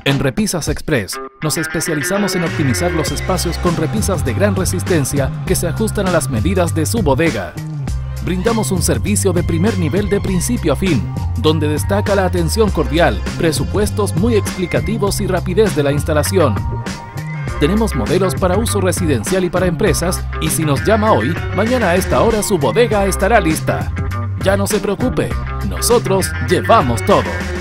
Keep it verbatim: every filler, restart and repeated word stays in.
En Repisas Express nos especializamos en optimizar los espacios con repisas de gran resistencia que se ajustan a las medidas de su bodega. Brindamos un servicio de primer nivel de principio a fin, donde destaca la atención cordial, presupuestos muy explicativos y rapidez de la instalación. Tenemos modelos para uso residencial y para empresas, y si nos llama hoy, mañana a esta hora su bodega estará lista. Ya no se preocupe, nosotros llevamos todo.